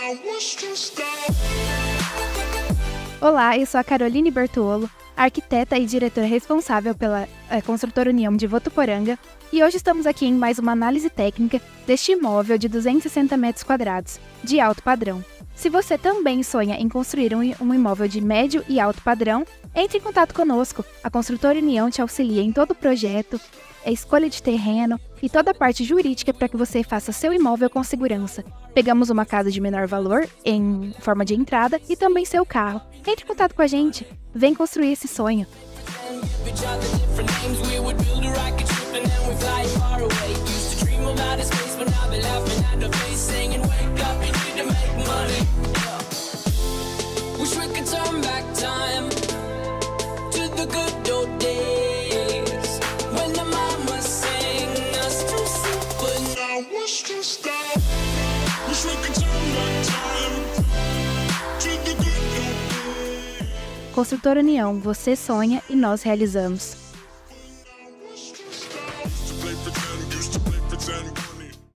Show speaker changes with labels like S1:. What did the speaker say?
S1: Olá, eu sou a Caroline Bertuolo, arquiteta e diretora responsável pela Construtora União de Votuporanga, e hoje estamos aqui em mais uma análise técnica deste imóvel de 260 metros quadrados, de alto padrão. Se você também sonha em construir um imóvel de médio e alto padrão, entre em contato conosco. A Construtora União te auxilia em todo o projeto, a escolha de terreno e toda a parte jurídica para que você faça seu imóvel com segurança. Pegamos uma casa de menor valor em forma de entrada e também seu carro. Entre em contato com a gente, vem construir esse sonho. Construtora União, você sonha e nós realizamos.